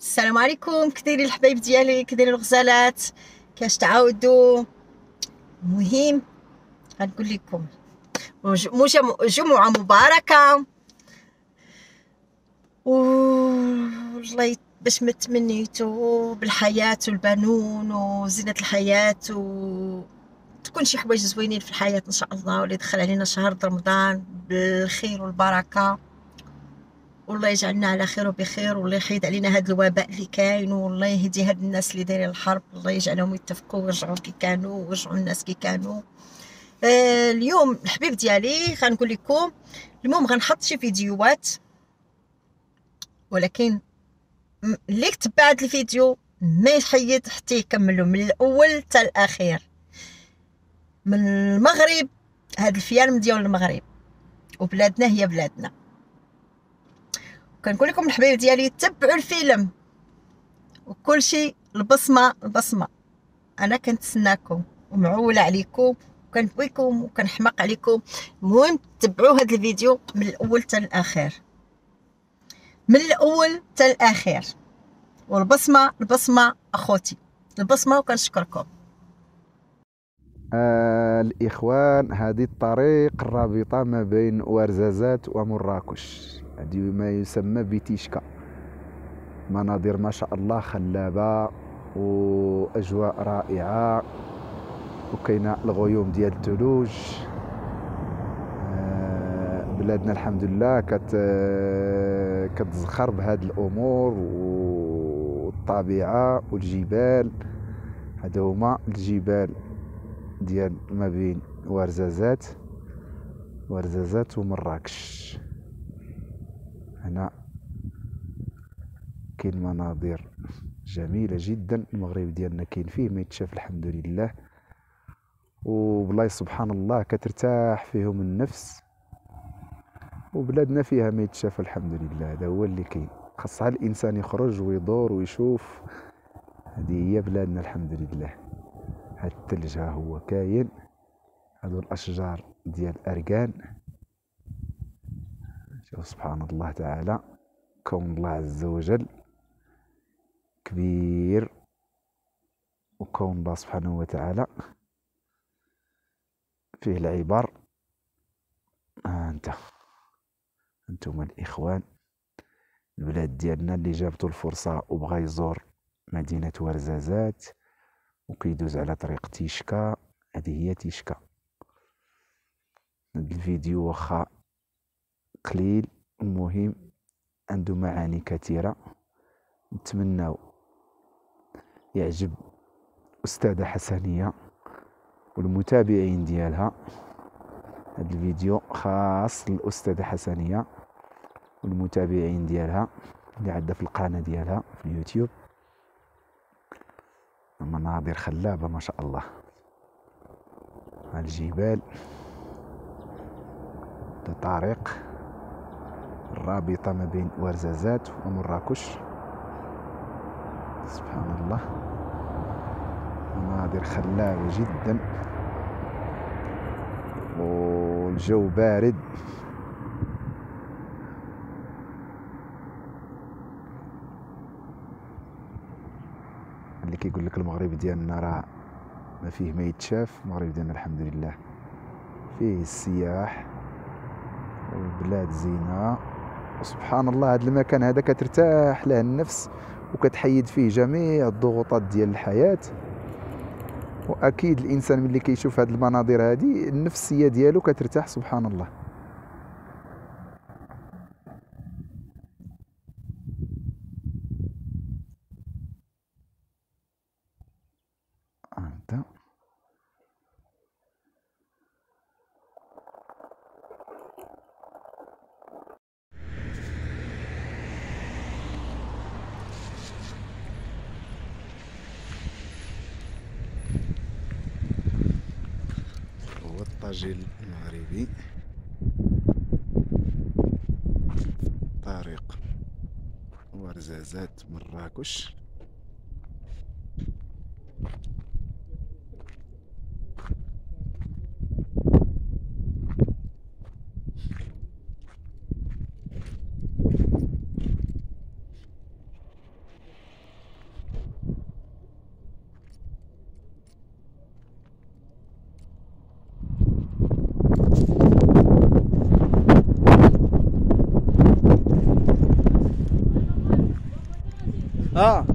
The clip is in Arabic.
السلام عليكم. كدايرين الحبايب ديالي، كدايرين الغزالات، كاش تعاودوا؟ المهم غنقول لكم جمعة مباركة والله باش ما تمنيتو بالحياة والبنون وزينة الحياة تكون شي حوايج زوينين في الحياة ان شاء الله، واللي يدخل علينا شهر رمضان بالخير والبركة، والله يجعلنا على خير وبخير، والله يحيد علينا هذا الوباء اللي كاين، والله يهدي هاد الناس اللي دايرين الحرب، الله يجعلهم يتفقوا ويرجعوا كي كانوا ويرجعوا الناس كي كانوا. اليوم الحبيب ديالي غنقول لكم، المهم غنحط شي فيديوهات، ولكن اللي كتبع هاد الفيديو ما يحيد حتى يكملوا من الاول حتى الاخير، من المغرب، هاد الفيلم ديال المغرب وبلادنا هي بلادنا. كنقول لكم الحبايب ديالي تبعوا الفيلم وكل شيء، البصمه البصمه. انا كنتسناكم ومعوله عليكم وكنبغيكم وكنحماق عليكم. المهم تبعوا هذا الفيديو من الاول حتى الاخير، من الاول حتى الاخير، والبصمه البصمه اخوتي، البصمه، وكنشكركم. الإخوان، هذه الطريق الرابطة ما بين ورزازات ومراكش، هذه ما يسمى بتيشكا. مناظر ما شاء الله خلابة وأجواء رائعة، وكاينة الغيوم ديال الثلوج. بلادنا الحمد لله كتزخر بهذه الأمور، والطبيعة والجبال. هذا هما الجبال ديال ما بين ورزازات ومراكش. هنا كاين مناظر جميله جدا. المغرب ديالنا كاين فيه ما يتشاف الحمد لله، وبلايص سبحان الله كترتاح فيهم النفس، وبلادنا فيها ما يتشاف الحمد لله. هذا هو اللي كاين، خاصها الانسان يخرج ويدور ويشوف. هذه هي بلادنا الحمد لله. هاد الثلج ها هو كاين، هادو الاشجار ديال الاركان. شوف سبحان الله تعالى، كون الله عز وجل كبير، وكون الله سبحانه وتعالى فيه العبر. انتم الإخوان، البلاد ديالنا اللي جابتو الفرصة وبغى يزور مدينة ورزازات وكيدوز على طريق تيشكا، هذه هي تيشكا. هاد الفيديو واخا قليل، المهم عنده معاني كثيرة. نتمناو يعجب أستاذة حسنية والمتابعين ديالها. هاد الفيديو خاص للأستاذة حسنية والمتابعين ديالها اللي عندها في القناة ديالها في اليوتيوب. مناظر خلابة ما شاء الله، الجبال، الطريق الرابطة ما بين ورزازات ومراكش. سبحان الله، مناظر خلابة جدا، والجو بارد. اللي كيقول لك المغرب ديالنا راه ما فيه ما يتشاف، المغرب ديالنا الحمد لله فيه السياح والبلاد زينة. وسبحان الله هذا المكان هذا كترتاح له النفس، وكتحيد فيه جميع الضغوطات ديال الحياة. واكيد الانسان ملي كيشوف هذه المناظر هذه النفسيه ديالو كترتاح سبحان الله. انت هو الطاجين المغربي، طريق ورزازات مراكش. اه